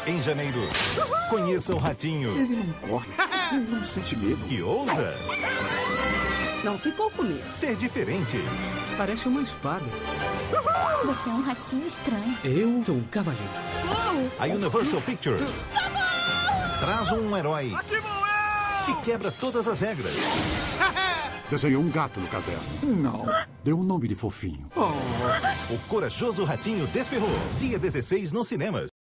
Em janeiro, conheça o Ratinho. Ele não corre, não sente medo. E ousa Não ficou com medo. ser diferente. Parece uma espada. Você é um ratinho estranho. Eu sou um cavaleiro. A Universal Pictures traz um herói que quebra todas as regras. Desenhou um gato no caderno. Não. Deu o nome de fofinho. O corajoso Ratinho desperrou. Dia 16 nos cinemas.